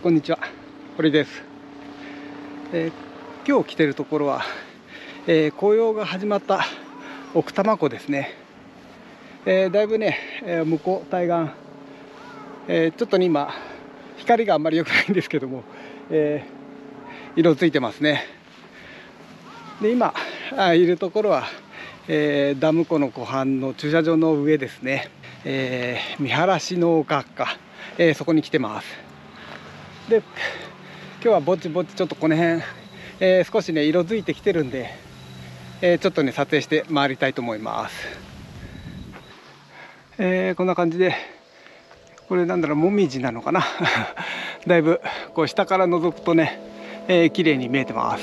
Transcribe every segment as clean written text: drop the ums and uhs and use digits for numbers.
こんにちは、堀です。今日来てるところは、紅葉が始まった奥多摩湖ですね。だいぶね、向こう対岸、ちょっとね今光があんまり良くないんですけども、色づいてますね。で今いるところは、ダム湖の湖畔の駐車場の上ですね。見晴らしの丘か、そこに来てます。で今日はぼちぼちちょっとこの辺、少しね色づいてきてるんで、ちょっとね撮影して回りたいと思います。こんな感じで、これなんだろう、もみじなのかなだいぶこう下から覗くとね、綺麗に見えてます。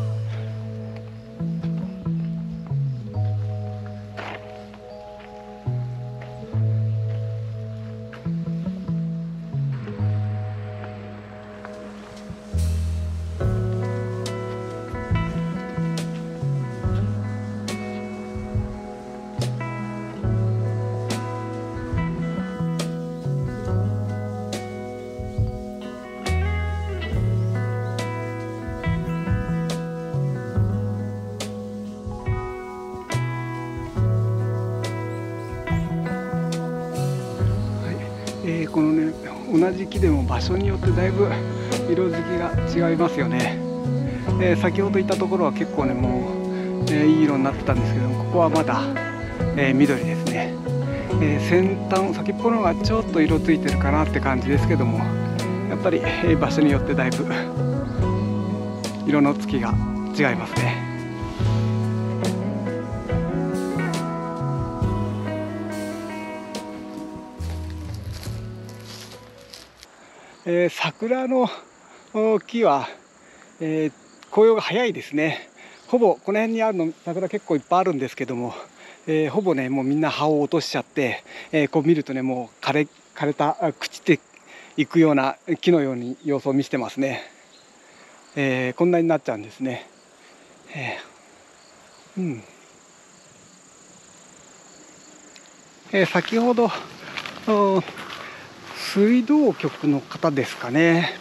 このね同じ木でも場所によってだいぶ色づきが違いますよね。先ほどいたところは結構ねもう、いい色になってたんですけども、ここはまだ、緑ですね。先端先っぽのがちょっと色ついてるかなって感じですけども、やっぱり、場所によってだいぶ色のつきが違いますね。桜の木は、紅葉が早いですね。ほぼこの辺にあるの桜結構いっぱいあるんですけども、ほぼねもうみんな葉を落としちゃって、こう見るとねもう枯れた朽ちていくような木のように様子を見せてますね。こんなになっちゃうんですね。先ほど水道局の方ですかね、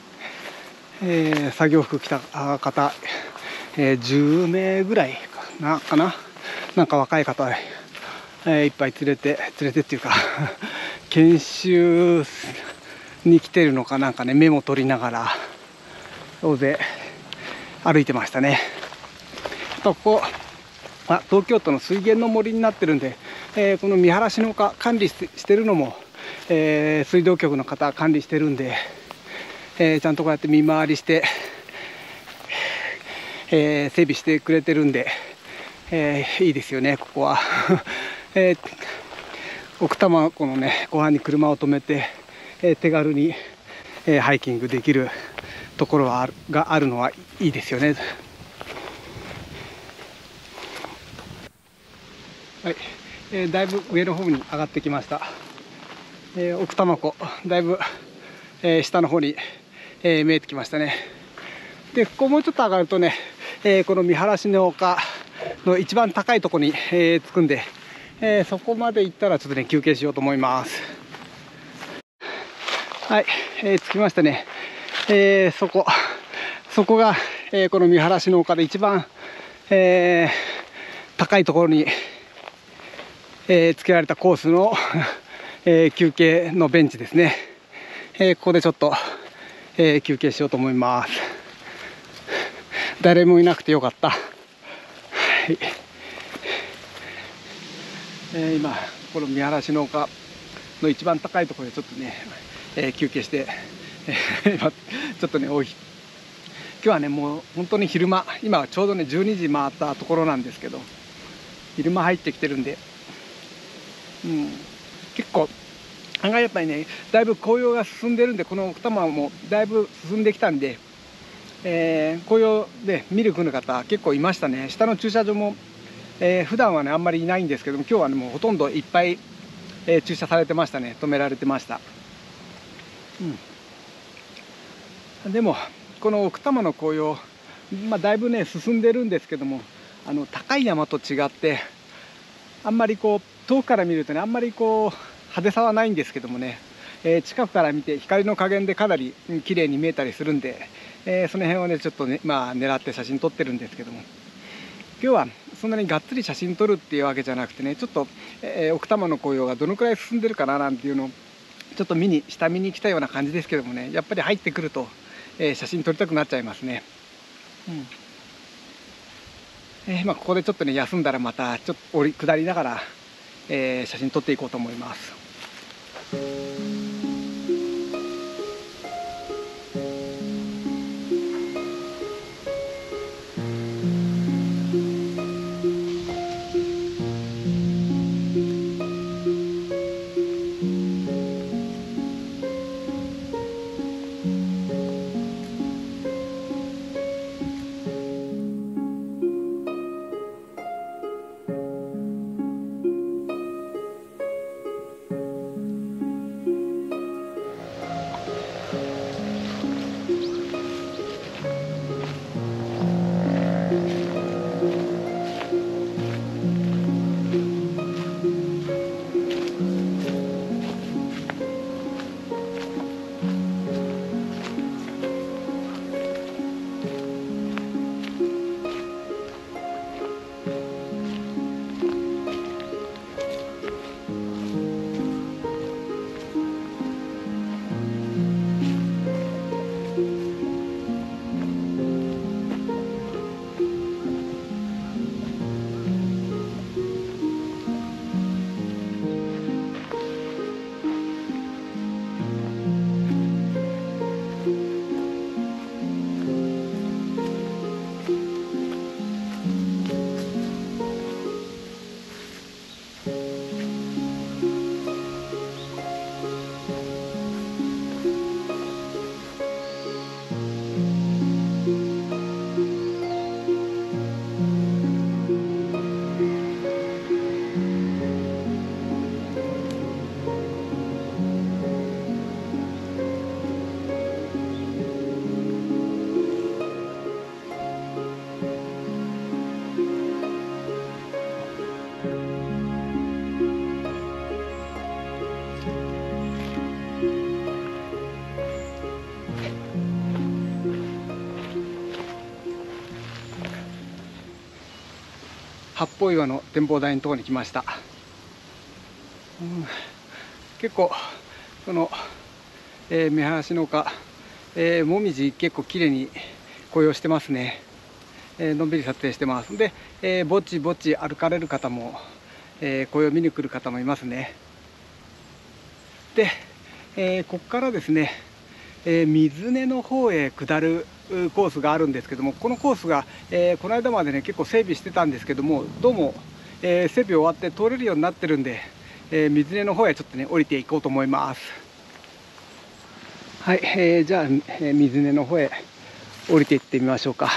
作業服着た方、10名ぐらいかな、なんか若い方、いっぱい連れてっていうか研修に来てるのかなんかね、メモ取りながら大勢歩いてましたね。ここ東京都の水源の森になってるんで、この見晴らしの丘管理してるのも、水道局の方管理してるんで、ちゃんとこうやって見回りして、整備してくれてるんで、いいですよねここは。奥多摩湖のね湖畔に車を止めて、手軽に、ハイキングできるところがあるのはいいですよね。はい、だいぶ上の方に上がってきました。奥多摩湖だいぶ、下の方に、見えてきましたね。でここもうちょっと上がるとね、この見晴らしの丘の一番高いところに、着くんで、そこまで行ったらちょっとね休憩しようと思います。はい、着きましたね。そこが、この見晴らしの丘で一番、高いところに、付けられたコースの休憩のベンチですね。ここでちょっと、休憩しようと思います。誰もいなくてよかった。はい、今この見晴らしの丘の一番高いところでちょっとね、休憩して、今ちょっとね今日はねもう本当に昼間、今ちょうどね12時回ったところなんですけど、昼間入ってきてるんで、結構案外やっぱりねだいぶ紅葉が進んでるんで、この奥多摩もだいぶ進んできたんで、紅葉で見る来る方結構いましたね。下の駐車場も、普段はねあんまりいないんですけども、今日はねもうほとんどいっぱい、駐車されてましたね。止められてました。でもこの奥多摩の紅葉、だいぶね進んでるんですけども、高い山と違ってあんまりこう遠くから見るとねあんまりこう派手さはないんですけどもね、 近くから見て光の加減でかなり綺麗に見えたりするんで、その辺をねちょっとね狙って写真撮ってるんですけども、今日はそんなにがっつり写真撮るっていうわけじゃなくてね、ちょっと、奥多摩の紅葉がどのくらい進んでるかななんていうのをちょっと下見に来たような感じですけどもね、やっぱり入ってくると、写真撮りたくなっちゃいますね。ここでちょっとね休んだらまたちょっと下りながら、写真撮っていこうと思います。八方岩の展望台のところに来ました。結構その、目林の丘、もみじ結構綺麗に紅葉してますね。のんびり撮影してます。で、ぼちぼち歩かれる方も、紅葉見に来る方もいますね。で、ここからですね、水根の方へ下るコースがあるんですけども、このコースが、この間までね結構整備してたんですけども、どうも、整備終わって通れるようになってるんで、水根の方へちょっとね降りていこうと思います。はい、じゃあ、水根の方へ降りていってみましょうか。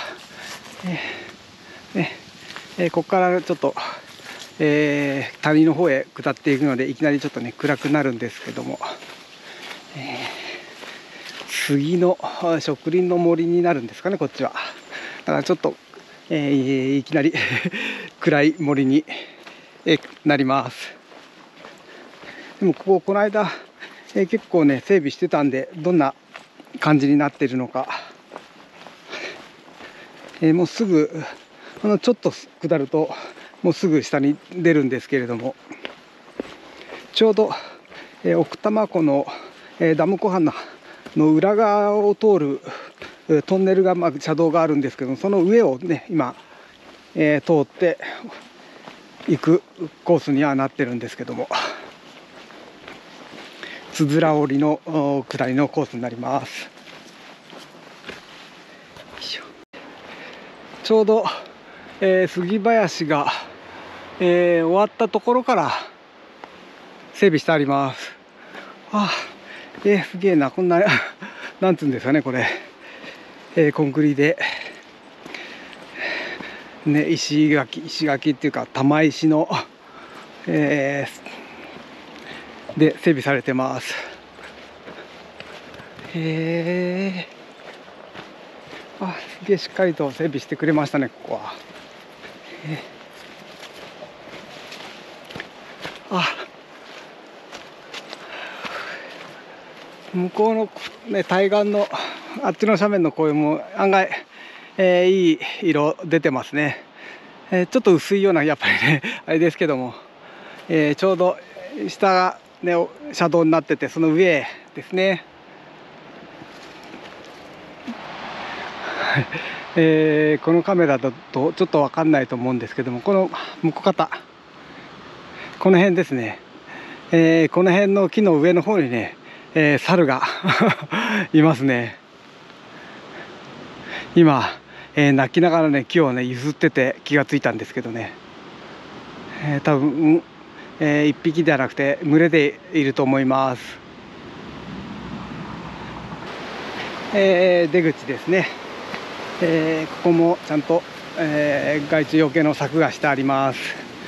ここからちょっと、谷の方へ下っていくので、いきなりちょっとね暗くなるんですけども、杉の植林の森になるんですかね、こっちは。だからちょっと、いきなり暗い森になります。でもこの間、結構ね整備してたんで、どんな感じになっているのか、もうすぐちょっと下るともうすぐ下に出るんですけれども、ちょうど、奥多摩湖の、ダム湖畔の裏側を通るトンネルが、車道があるんですけど、その上をね今、通って行くコースにはなってるんですけども、つづら折りの下りのコースになります。ちょうど、杉林が、終わったところから整備してあります。すげえな、こんななんつうんですかね、これ、コンクリで、ね、石垣っていうか玉石の、で整備されてます。すげえしっかりと整備してくれましたね、ここは。 向こうの、ね、対岸のあっちの斜面の紅葉も案外、いい色出てますね。ちょっと薄いようなやっぱりねあれですけども、ちょうど下が、ね、車道になってて、その上ですね。このカメラだとちょっと分かんないと思うんですけども、この向こう方、この辺ですね、この辺の木の上の方にね、猿がいますね。今、泣きながらね木をね譲ってて気がついたんですけどね、多分、1匹ではなくて群れでいると思います。出口ですね。ここもちゃんと、害虫よけの柵がしてあります。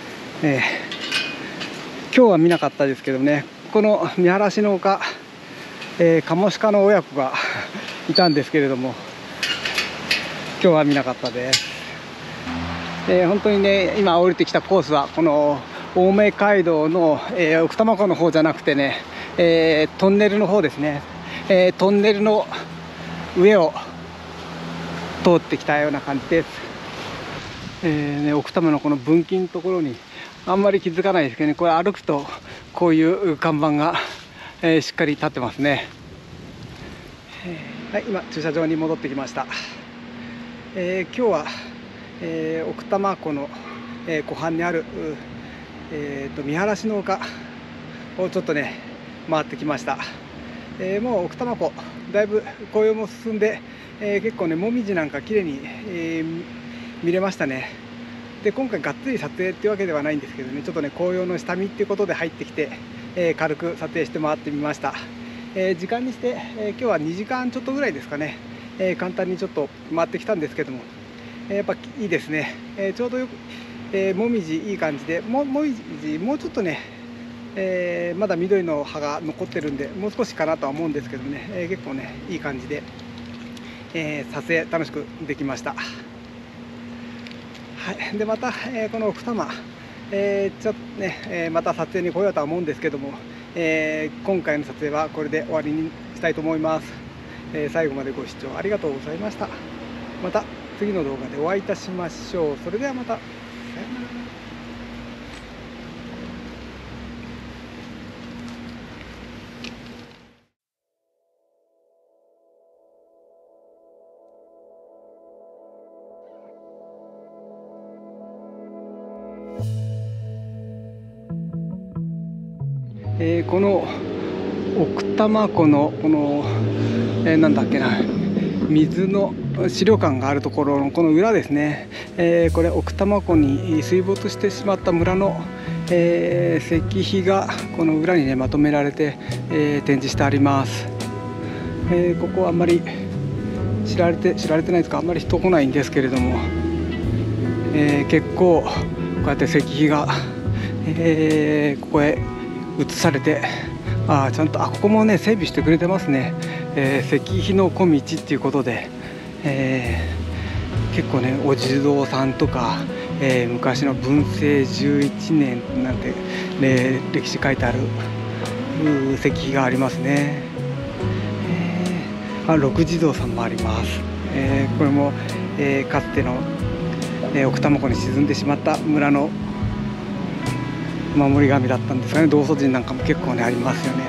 今日は見なかったですけどね、この見晴らしの丘、カモシカの親子がいたんですけれども、今日は見なかったです。本当にね、今降りてきたコースはこの青梅街道の、奥多摩湖の方じゃなくてね、トンネルの方ですね。トンネルの上を通ってきたような感じです。奥多摩のこの分岐のところにあんまり気づかないですけどね、これ歩くとこういう看板が、しっかり立ってますね。はい、今駐車場に戻ってきました。今日は、奥多摩湖の、湖畔にある、見晴らしの丘をちょっとね回ってきました。もう奥多摩湖だいぶ紅葉も進んで、結構ねもみじなんか綺麗に、見れましたね。で今回がっつり撮影っていうわけではないんですけどね、ちょっとね紅葉の下見っていうことで入ってきて、軽く撮影して回ってみました。時間にして、今日は2時間ちょっとぐらいですかね、簡単にちょっと回ってきたんですけども、やっぱいいですね。ちょうどよく、もみじいい感じで、もみじもうちょっとね、まだ緑の葉が残ってるんでもう少しかなとは思うんですけどね、結構ねいい感じで、撮影楽しくできました。はい、でまた、この奥多摩、ちょっとね、また撮影に来ようとは思うんですけども、今回の撮影はこれで終わりにしたいと思います。最後までご視聴ありがとうございました。また次の動画でお会いいたしましょう。それではまた。さようなら。この奥多摩湖のこの、なんだっけな、水の資料館があるところのこの裏ですね、これ奥多摩湖に水没してしまった村の、石碑がこの裏にねまとめられて、展示してあります。ここはあんまり知られてないですか、あんまり人来ないんですけれども、結構こうやって石碑が、ここへ移されて、ちゃんとここもね整備してくれてますね。石碑の小道っていうことで、結構ねお地蔵さんとか、昔の文政11年なんて、歴史書いてある石碑がありますね。六地蔵さんもあります。これも、かつての、奥多摩湖に沈んでしまった村の守り神だったんですかね。道祖神なんかも結構ねありますよね。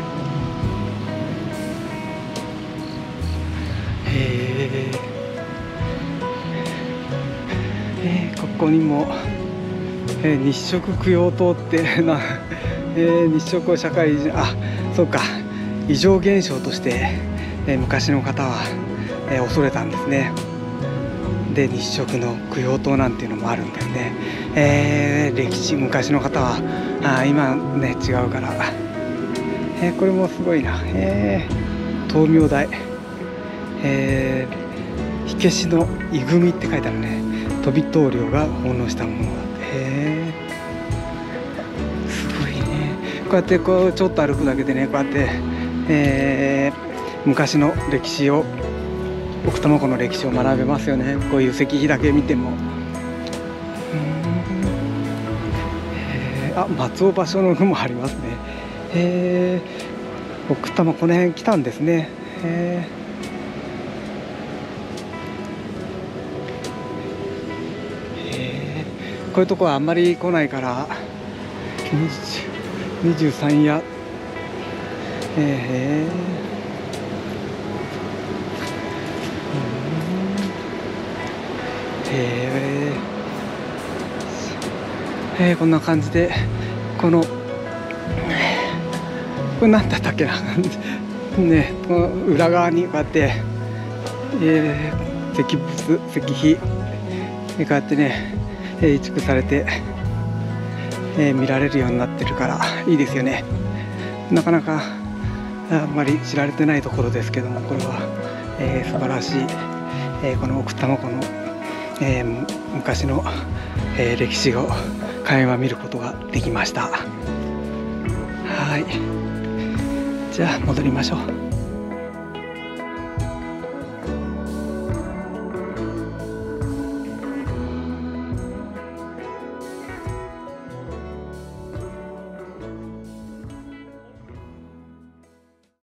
ここにも、日食供養塔って日食を社会人、そうか、異常現象として、昔の方は、恐れたんですね。で日食の供養塔なんていうのもあるんですね。昔の方は今ね違うから、これもすごいな。灯明台、火消しのいぐみって書いてあるね。飛び灯籠が奉納したものだって。すごいね。こうやってこうちょっと歩くだけでね、こうやって、昔の歴史を、奥多摩湖の歴史を学べますよね。こういう石碑だけ見ても。松尾芭蕉の句もありますね。 奥多摩この辺来たんですね。こういうとこはあんまり来ないから23夜こんな感じでこれ何だったっけなね、この裏側にこうやって、石碑こうやってね、移築されて、見られるようになってるからいいですよね。なかなかあんまり知られてないところですけども、これは、素晴らしい、この奥多摩湖の、昔の、歴史を垣間見ることができました。はい、じゃあ戻りましょう。